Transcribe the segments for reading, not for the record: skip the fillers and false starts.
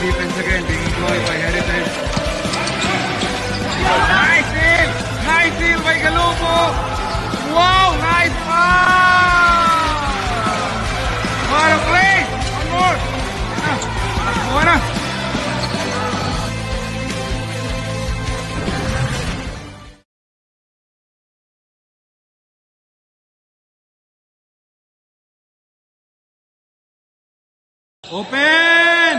defense again being employed by Heritage. Nice steal! Nice steal by Galupo! Wow! Nice pass! What a play! One more! One na! Open!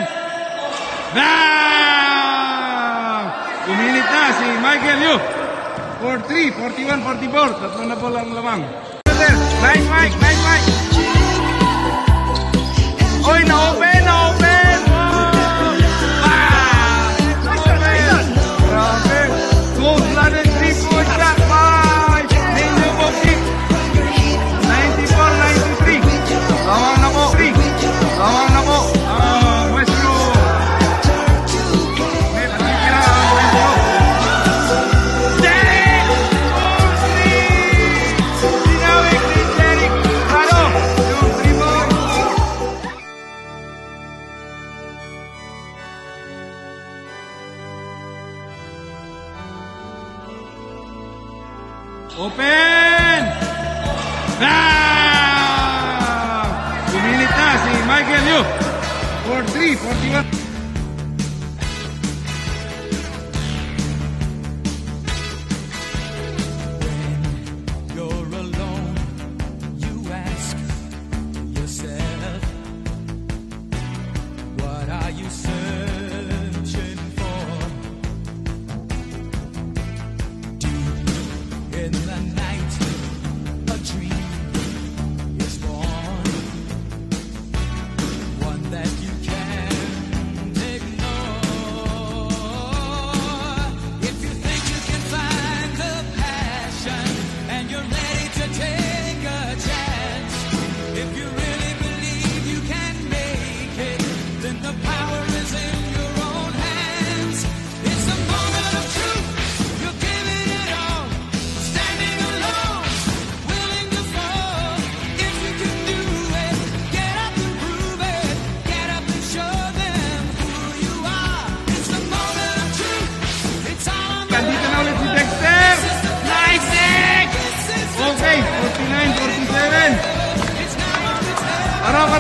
Bam! Pumilit na si Michael Yu. 4-3, 41-44. Tatlo na po lang lamang. Nice Mike, nice Mike. Oy, na-open, na-open! Bam! Open! Grabe! Cold-blooded 3-point shot by Ninja Boxing. 94-93. Lawang na po. Lawang na po. Westbrook. May nakikira ang Westbrook. Derek! Sinawik ni Derek. Ano? Yung 3 points. Open! Bam! Pumilit na si Michael Yu. 4-3, 41. You're alone, you ask yourself, what are you searching for? Deep in the night, a dream is born, one that you can't ignore. If you think you can find the passion and you're ready to take a chance, if you really believe you can make it, then the power is in your own hands. It's the moment of truth, you're giving it all, standing alone, willing to fall. If you can do it, get up and prove it, get up and show them who you are. It's the moment of truth, it's all on the Nandito na ulit si Dexter. Nice Dex! Okay, 49-47. Harap.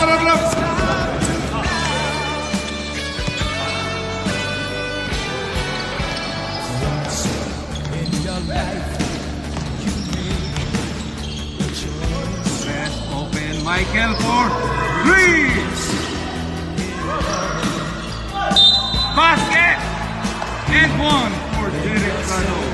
in your life. You make the choice. Press open. Michael for 3. Basket! And 1 for Derek Cano.